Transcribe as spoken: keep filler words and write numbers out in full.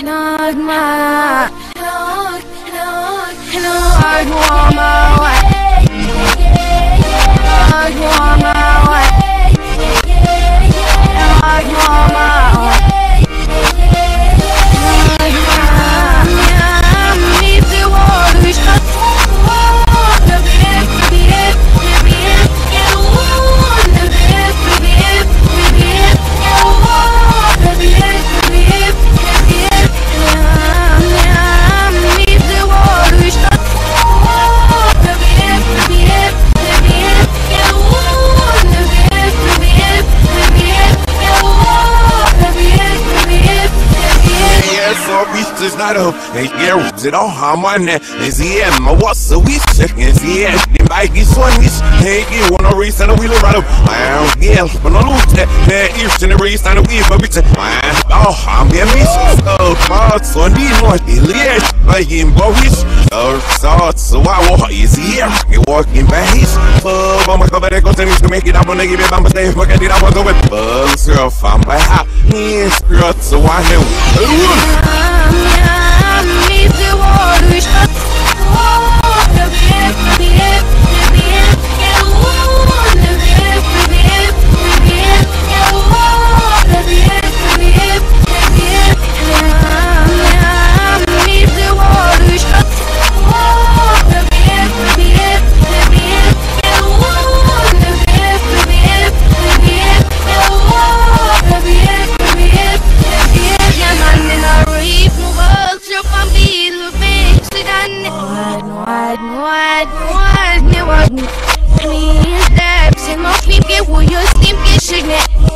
Knock my knock, knock, knock, knock my way. Knock my way. Knock my way. It's not up, and yeah, it all I'm on that. Is he at my what's a wish? Is he at the bike? He's one wish. Hey, you want no reason to wheel around him? Wow, yeah, but no loot that. Man, each and the reason to wheel for me. Oh, I'm being wish. Oh, parts on the north, Elias, like him, boyish. Oh, thoughts, so I walk, is he here? He walking back his pub. I'm a cover that goes and he's to make it up on the give it. I'm a stay, look at it, I was over. Bugs, girl, I'm by how he's girl, so I know. Me steps and my feet get will you sleep get shit.